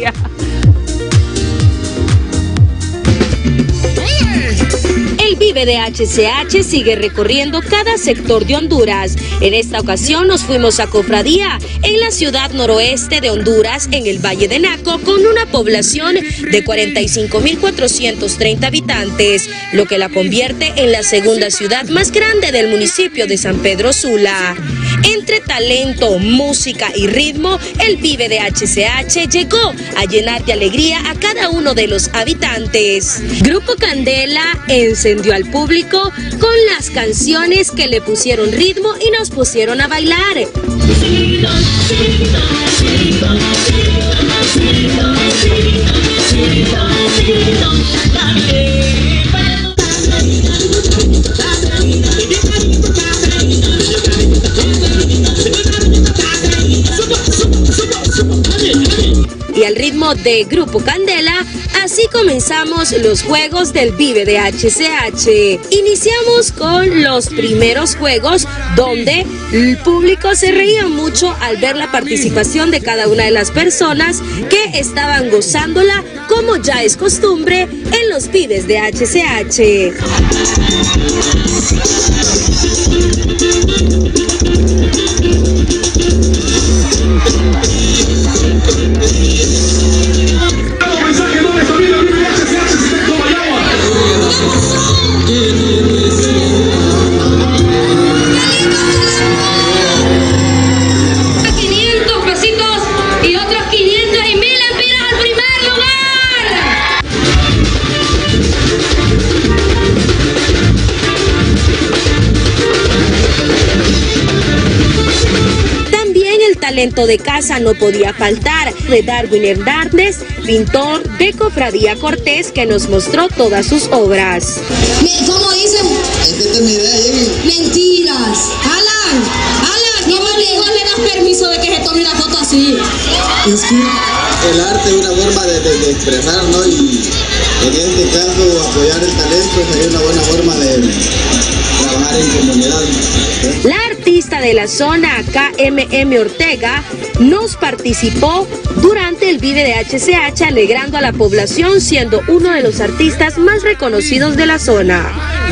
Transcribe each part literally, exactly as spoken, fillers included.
alegría. El Vive de H C H sigue recorriendo cada sector de Honduras. En esta ocasión nos fuimos a Cofradía, en la ciudad noroeste de Honduras, en el Valle de Naco, con una población de cuarenta y cinco mil cuatrocientos treinta habitantes, lo que la convierte en la segunda ciudad más grande del municipio de San Pedro Sula. Entre talento, música y ritmo, el Vive de H C H llegó a llenar de alegría a cada uno de los habitantes. Grupo Candela encendió al público con las canciones que le pusieron ritmo y nos pusieron a bailar. Y al ritmo de Grupo Candela, así comenzamos los juegos del Vive de H C H. Iniciamos con los primeros juegos, donde el público se reía mucho al ver la participación de cada una de las personas que estaban gozándola, como ya es costumbre en los Vives de H C H. Talento de casa no podía faltar, de Darwin Hernández, pintor de Cofradía Cortés, que nos mostró todas sus obras. ¿Cómo dicen? Esta es mi idea, Jenny. Mentiras. Alan, Alan, ¿cómo le, le das permiso de que se tome una foto así? Es que el arte es una forma de, de, de expresar, ¿no? Y en este caso apoyar el talento sería una buena forma de trabajar en comunidad. ¿Eh? La artista de la zona, K M M Ortega, nos participó durante el Vive de H C H, alegrando a la población, siendo uno de los artistas más reconocidos de la zona.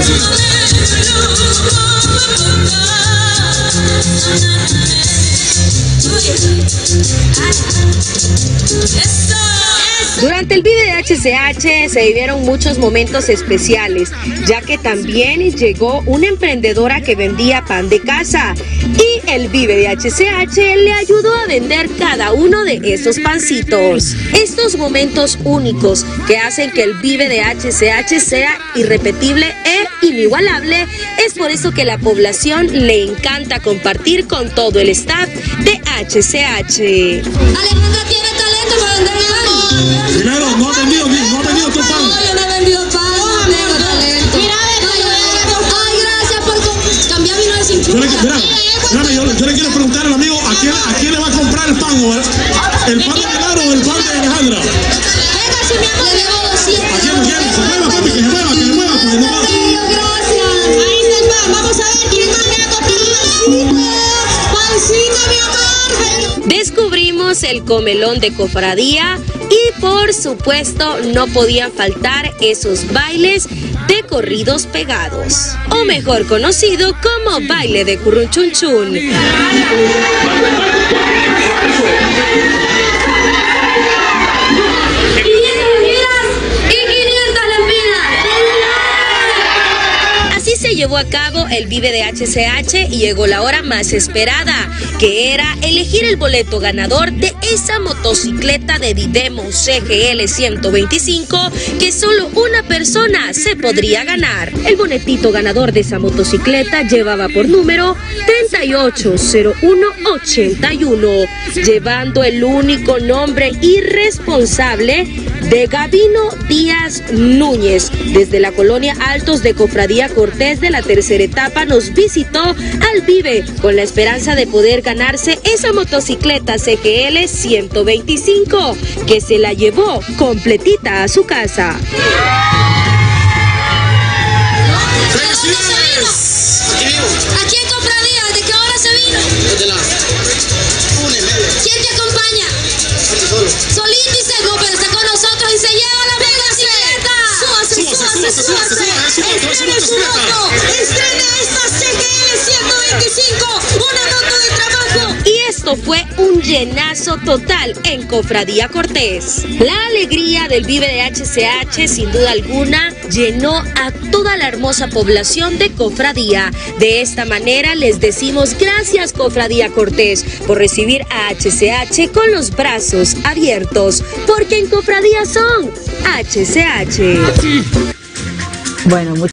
Durante el Vive de H C H se vivieron muchos momentos especiales, ya que también llegó una emprendedora que vendía pan de casa y el Vive de H C H le ayudó a vender cada uno de esos pancitos. Estos momentos únicos que hacen que el Vive de H C H sea irrepetible e inigualable, es por eso que la población le encanta compartir con todo el staff de H C H. Alejandra tiene talento para vender pan. Primero, no ha vendido, no ha vendido tu pan. No, yo no he vendido pan, no tengo talento. Mira, ay, gracias por cambiar mi nueve cincuenta. Mira, mira, yo, yo le quiero preguntar al amigo, ¿a quién, ¿a quién le va a comprar el pan? ¿El pan de Milagro o el pan de Alejandra? Venga, si mi amor, le debo doscientos. ¿A quién, a quién? Se mueva, papi, que se mueva, que se mueva, porque no va. Gracias. Ahí se va, vamos a ver quién más me va a comprar pancito. Pancito, mi amor. Descubrimos el comelón de Cofradía y por supuesto no podían faltar esos bailes de corridos pegados, o mejor conocido como baile de currunchunchun. Así se llevó a cabo el Vive de H C H y llegó la hora más esperada, que era elegir el boleto ganador de esa motocicleta de Didemo C G L ciento veinticinco que solo una persona se podría ganar. El boletito ganador de esa motocicleta llevaba por número treinta y ocho cero uno ochenta y uno, llevando el único nombre irresponsable de Gabino Díaz Núñez. Desde la colonia Altos de Cofradía Cortés de la tercera etapa nos visitó al Vive con la esperanza de poder ganarse esa motocicleta C G L ciento veinticinco, que se la llevó completita a su casa. Aquí en Cofradía, ¿de qué hora se vino? Desde las una y media. ¿Quién te acompaña? Solo. Solito y seguro. esto fue un llenazo total en Cofradía Cortés. La alegría del Vive de H C H, sin duda alguna, llenó a toda la hermosa población de Cofradía. De esta manera les decimos gracias, Cofradía Cortés, por recibir a H C H con los brazos abiertos, porque en Cofradía son H C H. Bueno,